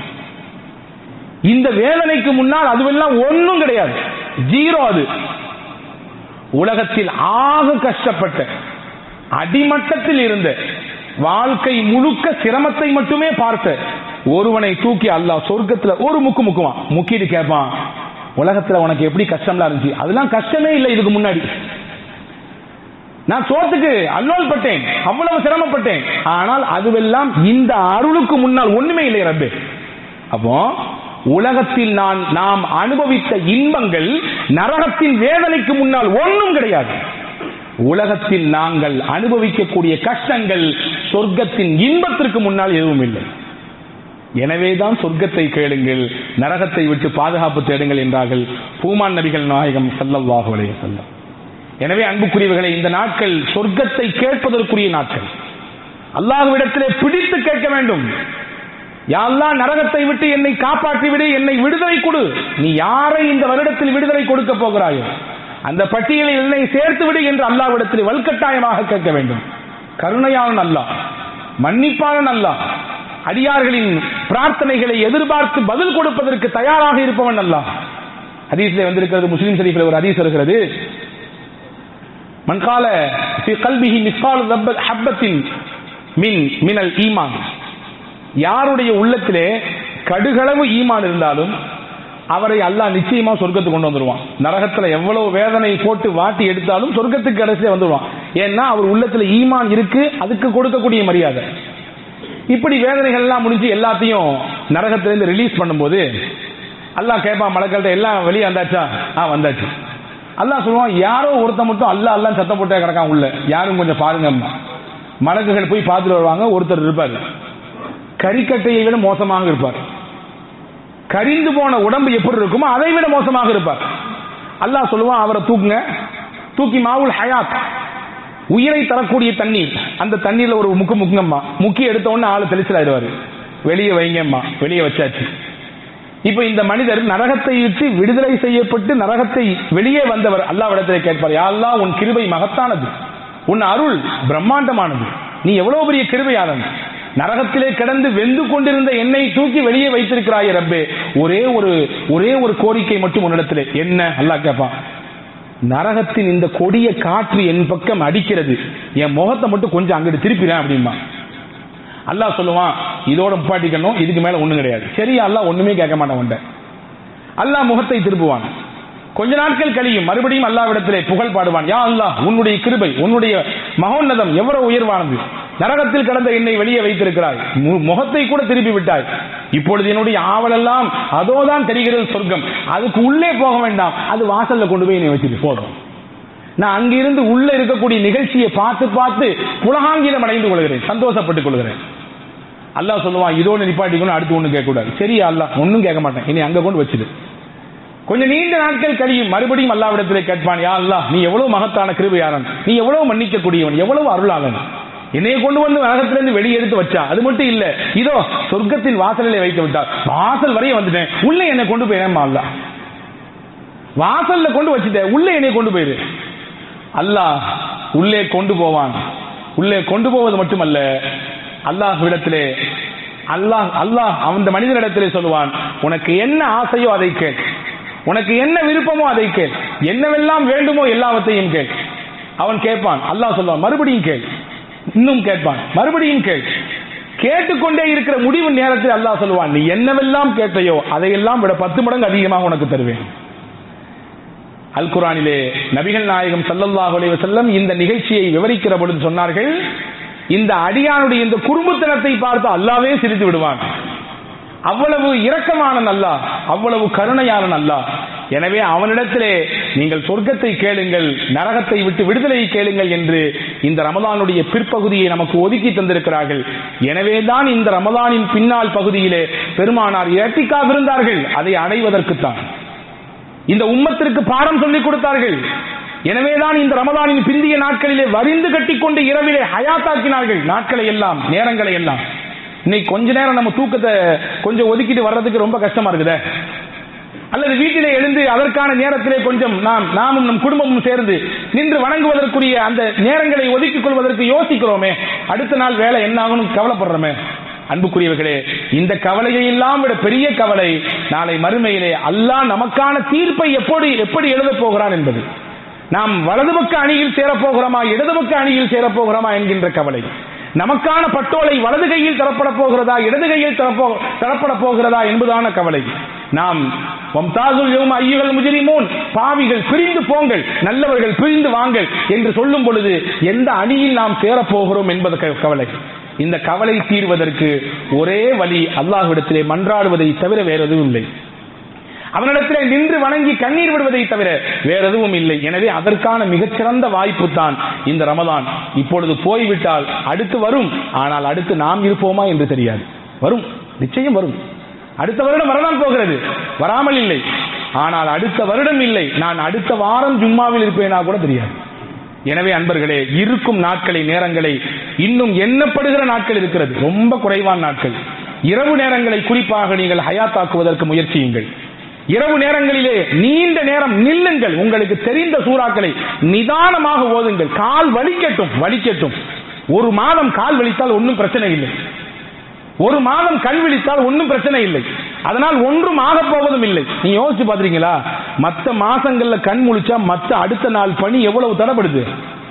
இந்த வேதனைக்கு முன்னால் அதுவெல்லாம் ஒன்றும் கிடையாது, ஜீரோ. அது உலகத்தில் ஆக கஷ்டப்பட்ட அடிமட்டத்தில் இருந்த வாழ்க்கை முழுக்க சிரமத்தை மட்டுமே பார்த்த ஒருவனை தூக்கி அல்லாஹ் சொர்க்கத்துல ஒரு முக்கு முக்குவான். முக்கிட்டு கேட்பான், உலகத்துல உனக்கு எப்படி கஷ்டம்லாம் இருந்துச்சு? அதெல்லாம் கஷ்டமே இல்லை இதுக்கு முன்னாடி. நான் சோத்துக்கு அல்லோல் பட்டேன், அவ்வளவு சிரமப்பட்டேன், ஆனால் அதுவெல்லாம் இந்த அருளுக்கு முன்னால் ஒண்ணுமே இல்லை ரப்பே. அப்போ உலகத்தில் நான் நாம் அனுபவித்த இன்பங்கள் நரகத்தின் வேதனைக்கு முன்னால் ஒன்றும் கிடையாது. உலகத்தில் நாங்கள் அனுபவிக்கக்கூடிய கஷ்டங்கள் சொர்க்கத்தின் இன்பத்திற்கு முன்னால் எதுவும் இல்லை. எனவேதான் சொர்க்கத்தை கேளுங்கள், நரகத்தை விட்டு பாதுகாப்பு தேடுங்கள் என்றார்கள் பூமான் நபிகள் நாயகம் ஸல்லல்லாஹு அலைஹி வஸல்லம். எனவே அன்புக்குரியவர்களை, இந்த நாட்கள் சொர்க்கத்தை கேட்பதற்குரிய நாட்கள். அல்லாஹ்விடத்திலே பிடித்து கேட்க வேண்டும். யா அல்லாஹ், நரகத்தை விட்டு என்னை காப்பாற்றி விடு, என்னை விடுதலை கொடு. நீ யாரை இந்த வருடத்தில் விடுதலை கொடுக்க போகிறாயோ அந்த பட்டியலில் என்னை சேர்த்து விடு என்று அல்லாஹ்விடத்தில் வல்கட்டாயமாக கேட்க வேண்டும். கருணையான அல்லாஹ், மன்னிப்பான அல்லாஹ், அடியார்களின் பிரார்த்தனைகளை எதிர்பார்த்து பதில் கொடுப்பதற்கு தயாராக இருப்பவன் அல்லாஹ். ஹதீஸிலே வந்திருக்கிறது, முஸ்லிம் ஷரீஃபில் ஒரு ஹதீஸ் இருக்கிறது, மன் கால ஃபீ கல்பிஹி மிஸ்காலு ஹப்பத்தின் மின் மினல் ஈமான், யாருடைய உள்ளத்திலே கடுகளவு ஈமான் இருந்தாலும் அவரை அல்லாஹ் நிச்சயமா சொர்க்கத்துக்கு கொண்டு வந்துருவான். நரகத்துல எவ்வளவு வேதனை போட்டு வாட்டி எடுத்தாலும் சொர்க்கத்துக்கு கடைசியில வந்துடுவான். ஏன்னா அவர் உள்ளத்துல ஈமான் இருக்கு, அதுக்கு கொடுக்கக்கூடிய மரியாதை. இப்படி வேதனைகள் எல்லாம் முடிஞ்சு எல்லாத்தையும் நரகத்திலிருந்து ரிலீஸ் பண்ணும்போது அல்லாஹ் கேட்பான் மலக்கள்கிட்ட, எல்லாம் வெளியே வந்தாச்சா? ஆ வந்தாச்சு. அல்லாஹ் சொல்லுவான், யாரோ ஒருத்த மட்டும் அல்லாஹ் அல்லாஹ் சத்தம் போட்டே கிடக்கான் உள்ள, யாரும் கொஞ்சம் பாருங்க. மலக்குகள் போய் பார்த்துட்டு வருவாங்க. ஒருத்தர் இருப்பார், கறிக்கட்டையை விட மோசமாக இருப்பார். கரிந்து போன உடம்பு எப்படி இருக்குமோ அதை விட மோசமாக இருப்பார். அல்லாஹ் சொல்லுவான், அவரை தூக்குங்க. தூக்கி மாவுல் ஹயாத், உயிரை தரக்கூடிய தண்ணீர், அந்த தண்ணீர்ல ஒரு முக்கு முக்குங்கம்மா, முக்கி எடுத்த உடனே ஆளு தெளிச்சலாயிடுவாரு. வெளியே வைங்கம்மா, வெளியே வச்சாச்சு. இப்ப இந்த மனிதர் நரகத்தை விட்டு விடுதலை செய்யப்பட்டு நரகத்தை வெளியே வந்தவர் அல்லாஹ்விடத்திலே கேட்பார், யா அல்லாஹ், உன் கிருபை மகத்தானது, உன் அருள் பிரம்மாண்டமானது, நீ எவ்வளவு பெரிய கிருபையாளன், நரகத்திலே கிடந்து வெந்து கொண்டிருந்த என்னை தூக்கி வெளியே வைத்திருக்கிறாய் ரப்பே, ஒரே ஒரு ஒரே ஒரு கோரிக்கை மட்டும் உன்னிடத்திலே. என்ன? அல்லாஹ் கேட்பான், நரகத்தின் இந்த கொடிய காற்று என் பக்கம் அடிக்கிறது, என் முகத்தை மட்டும் கொஞ்சம் அங்கிட்டு திருப்பிறேன் அப்படிமா. அல்லாஹ் சொல்லுவான், இதோட முப்பாட்டிக்கணும், இதுக்கு மேல ஒண்ணும் கிடையாது. சரி, அல்லாஹ் ஒண்ணுமே கேட்க மாட்டான். அல்லாஹ் முகத்தை திருப்புவான். கொஞ்ச நாட்கள் கழியும், மறுபடியும் அல்லாஹ்விடத்திலே புகழ் பாடுவான், யா அல்லாஹ், உன்னுடைய கிருபை, உன்னுடைய மகோன்னதம் எவ்வளவு உயர்வானது, நரகத்தில் கடந்த என்னை வெளியே வைத்திருக்கிறாய், முகத்தை கூட திருப்பி விட்டாய், இப்பொழுது என்னுடைய ஆவலெல்லாம் அதோதான் தெரிகிறது சொர்க்கம், அதுக்கு உள்ளே போக வேண்டாம், அது வாசல்ல கொண்டு போய் என்னை வச்சுட்டு போதும், நான் அங்கிருந்து உள்ள இருக்கக்கூடிய நிகழ்ச்சியை பார்த்து பார்த்து புலகாங்கிதம் அடைந்து கொள்கிறேன், சந்தோஷப்பட்டுக் கொள்கிறேன். அல்லாஹ் சொல்லுவான், இதோடு நிப்பாட்டிக்கணும், அடுத்து ஒண்ணு கேட்க கூடாது. சரி அல்லாஹ், ஒன்னும் கேட்க மாட்டேன், இனி அங்க கொண்டு வச்சுது. கொஞ்சம் நீண்ட நாட்கள் கழியும், மறுபடியும் அல்லாஹ்விடத்திலே கேட்பான், யா அல்லாஹ், நீ எவ்வளவு மகத்தான கிருபையாளன், நீ எவ்வளவு மன்னிக்க கூடியவன், எவ்வளவு அருளாளன், என்னைய கொண்டு வந்து நரகத்திலிருந்து வெளியே எடுத்து வச்சா. அது மட்டும் இல்ல, இதோ சொர்க்கத்தின் வாசலிலே வைத்து விட்டார், வாசல் வரைய வந்துட்டேன், உள்ளே என்னை கொண்டு போயிடேன். அல்லாஹ் வாசல்ல கொண்டு வச்சுட்டேன், உள்ளே என்னை கொண்டு போயிரு. அல்லாஹ் உள்ளே கொண்டு போவான். உள்ளே கொண்டு போவது மட்டுமல்ல, அல்லாஹ்விடத்திலே அல்லாஹ் அல்லாஹ் அந்த மனிதனிடத்திலே சொல்லுவான், உனக்கு என்ன ஆசையோ அதை கேள், உனக்கு என்ன விருப்பமோ அதை கேள், என்னவெல்லாம் வேண்டுமோ எல்லாவற்றையும் கேள். அவன் கேட்பான். அல்லாஹ் சொல்லுவான், மறுபடியும் கேள், இன்னும் கேட்பான், மறுபடியும் கேள். கேட்டுக்கொண்டே இருக்கிற முடிவு நேரத்தில் அல்லாஹ் சொல்லுவான், நீ என்னவெல்லாம் கேட்டையோ அதையெல்லாம் விட பத்து மடங்கு அதிகமாக உனக்கு தருவேன். அல் குர்ஆனிலே நபிகள் நாயகம் ஸல்லல்லாஹு அலைஹி வஸல்லம் இந்த நிகழ்ச்சியை விவரிக்கிற பொழுது சொன்னார்கள், இந்த அடியானுடைய இந்த குறும்புத்தனத்தை பார்த்து அல்லாஹ்வே சிரித்து விடுவான். அவ்வளவு இரக்கமான அல்லாஹ், அவ்வளவு கருணையான அல்லாஹ். எனவே அவனிடத்திலே நீங்கள் சொர்க்கத்தை கேளுங்கள், நரகத்தை விட்டு விடுதலையை கேளுங்கள் என்று இந்த ரமலானுடைய பிற்பகுதியை நமக்கு ஒதுக்கி தந்திருக்கிறார்கள். எனவேதான் இந்த ரமலானின் பின்னால் பகுதியிலே பெருமானார் இஅ்திகாஃப் இருந்தார்கள், அதை அடைவதற்குத்தான். இந்த உம்மத்திற்கு பாடம் சொல்லிக் கொடுத்தார்கள். எனவேதான் இந்த ரமலானின் பிந்திய நாட்களிலே வரிந்து கட்டிக்கொண்டு இரவிலே ஹயாத்தாக்கினார்கள், நாட்களை எல்லாம், நேரங்களை எல்லாம். இன்னைக்கு கொஞ்ச நேரம் நம்ம தூக்கத்தை கொஞ்சம் ஒதுக்கிட்டு வர்றதுக்கு ரொம்ப கஷ்டமா இருக்குதே, அல்லது வீட்டிலே எழுந்து அதற்கான நேரத்திலே கொஞ்சம் நாம் நாமும் நம் குடும்பமும் சேர்ந்து நின்று வணங்குவதற்குரிய அந்த நேரங்களை ஒதுக்கிக் கொள்வதற்கு யோசிக்கிறோமே, அடுத்த நாள் வேலை என்ன ஆகணும் கவலைப்படுறோமே. அன்புக்குரியவர்களே, இந்த கவலையை எல்லாம் விட பெரிய கவலை நாளை மறுமையிலே அல்லாஹ் நமக்கான தீர்ப்பை எப்படி எப்படி எழுதப் போகிறான் என்பது. நாம் வலதுபக்க அணியில் சேரப்போகிறோமா, இடதுபக்க அணியில் சேரப்போகிறோமா என்கின்ற கவலை. நமக்கான பட்டோலை வலது கையில் தரப்பட போகிறதா, இடது கையில் தரப்பட போகிறதா என்பதான கவலை. நாம் பாவிகள் பிரிந்து போங்கள், நல்லவர்கள் பிரிந்து வாங்கள் என்று சொல்லும் பொழுது எந்த அணியில் நாம் சேரப்போகிறோம் என்பது கவலை. இந்த கவலை தீர்வதற்கு ஒரே வழி அல்லாஹ்விடத்திலே மன்றாடுவதை தவிர வேற எதுவும் இல்லை. அவனிடத்திலே நின்று வணங்கி கண்ணீர் விடுவதை தவிர வேற எதுவும் இல்லை. எனவே அதற்கான மிகச்சிறந்த வாய்ப்பு தான் இந்த ரமலான். இப்பொழுது போய்விட்டால் அடுத்து வரும், ஆனால் அடுத்து நாம் இருப்போமா என்று தெரியாது. வரும், நிச்சயம் வரும். அடுத்த வருடம் வரதான் போகிறது, வராமல் இல்லை. ஆனால் அடுத்த வருடம் இல்லை, நான் அடுத்த வாரம் ஜும்மாவில் இருப்பேனா கூட தெரியாது. எனவே அன்பர்களே, இருக்கும் நாட்களை, நேரங்களை, இன்னும் எண்ணப்படுகிற நாட்கள் இருக்கிறது, ரொம்ப குறைவான நாட்கள். இரவு நேரங்களை குறிப்பாக நீங்கள் ஹயாத்தாக்குவதற்கு முயற்சியுங்கள். இரவு நேரங்களிலே நீண்ட நேரம் நில்லுங்கள், உங்களுக்கு தெரிந்த சூறாக்களை நிதானமாக ஓதுங்கள். கால் வலிக்கட்டும் வலிக்கட்டும் ஒரு மாதம் கால் வலித்தால் ஒன்றும் பிரச்சனை இல்லை, ஒரு மாதம் கண் விழித்தால் ஒன்றும் பிரச்சனை இல்லை, அதனால் ஒன்றும் ஆக போவதும் இல்லை. நீ யோசிச்சு பாத்தீங்களா, மற்ற மாசங்கள்ல கண் முழிச்சா மற்ற அடுத்த நாள் பணி எவ்வளவு தடப்படுது.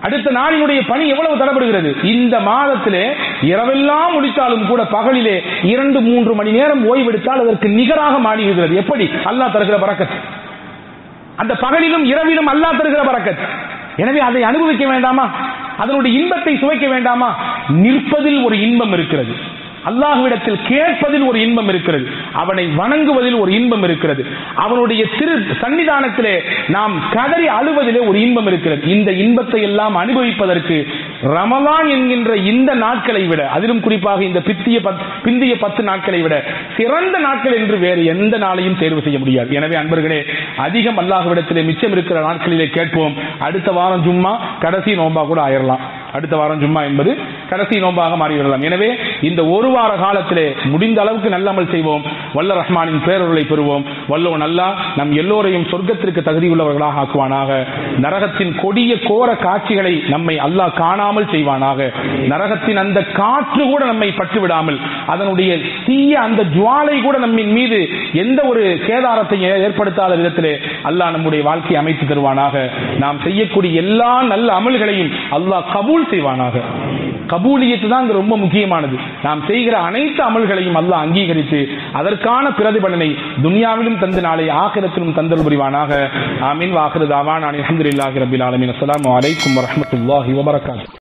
அடுத்த நாளினுடைய பணி எவ்வளவு தரப்படுகிறது. இந்த மாதத்திலே இரவெல்லாம் முடித்தாலும் கூட பகலிலே இரண்டு மூன்று மணி நேரம் ஓய்வெடுத்தால் அதற்கு நிகராக மாறிவிடுகிறது. எப்படி? அல்லாஹ் தருகிற பரக்கத். அந்த பகலிலும் இரவிலும் அல்லாஹ் தருகிற பரக்கத். எனவே அதை அனுபவிக்க வேண்டாமா? அதனுடைய இன்பத்தை சுவைக்க வேண்டாமா? நிற்பதில் ஒரு இன்பம் இருக்கிறது, அல்லாஹ்விடத்தில் கேட்பதில் ஒரு இன்பம் இருக்கிறது, அவனை வணங்குவதில் ஒரு இன்பம் இருக்கிறது, அவனுடைய திரு சன்னிதானத்திலே நாம் கதறி அழுவதிலே ஒரு இன்பம் இருக்கிறது. இந்த இன்பத்தை எல்லாம் அனுபவிப்பதற்கு ரமலான் என்கின்ற இந்த நாட்களை விட, அதிலும் குறிப்பாக இந்த பித்திய பிந்திய பத்து நாட்களை விட சிறந்த நாட்கள் என்று வேறு எந்த நாளையும் தேர்வு செய்ய முடியாது. எனவே அன்பர்களே, அதிகம் அல்லாஹ்விடத்திலே மிச்சம் இருக்கிற நாட்களிலே கேட்போம். அடுத்த வாரம் ஜும்மா கடைசி நோன்பா கூட ஆயிரலாம். அடுத்த வாரம் ஜும்மா என்பது கடைசி நோன்பாக மாறிவிடலாம். எனவே இந்த ஒரு வார காலத்திலே முடிந்த அளவுக்கு நல்லமல் செய்வோம். வல்ல ரஹ்மானின் பேரருளை பெறுவோம். வல்லோன் அல்லாஹ் நம் எல்லோரையும் சொர்க்கத்திற்கு தகுதியுள்ளவர்களாக ஆக்குவானாக. நரகத்தின் கொடிய கோர காட்சிகளை நம்மை அல்லாஹ் காணாமல் செய்வானாக. நரகத்தின் அந்த காற்று கூட நம்மை பட்டுவிடாமல், அதனுடைய தீய அந்த ஜுவாலை கூட நம்மின் மீது எந்த ஒரு சேதாரத்தை ஏற்படுத்தாத விதத்திலே அல்லாஹ் நம்முடைய வாழ்க்கையை அமைத்து தருவானாக. நாம் செய்யக்கூடிய எல்லா நல்ல அமல்களையும் அல்லாஹ் கபூல் செய்வானாக. கபூலியத்து தான் ரொம்ப முக்கியமானது. நாம் செய்கிற அனைத்து அமல்களையும் அல்லாஹ் அங்கீகரித்து அதற்கான பிரதிபலனை துன்யாவிலும் தந்து நாளை ஆகிரத்திலும் தந்தல் புரிவானாக. ஆமீன். வாஹிரு தாவானா அல்ஹம்துலில்லாஹி ரப்பில் ஆலமீன். அஸ்ஸலாமு அலைக்கும் வரஹ்மத்துல்லாஹி வபரகாத்துஹு.